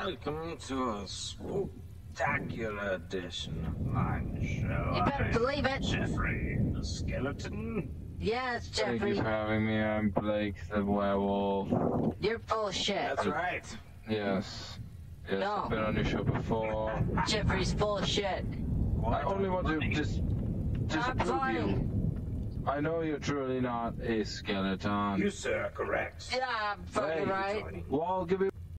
Welcome to a spectacular edition of my show. You better believe it. Jeffrey the Skeleton. Yes, Thank Jeffrey. you for having me. I'm Blake the Werewolf. You're full of shit. That's right. Yes. Yes, No. I've been on your show before. Jeffrey's full of shit. I only want to just I'm prove funny. you. I know you're truly not a skeleton. You, sir, are correct. Yeah, I'm fucking Hey. right. Well, I'll give you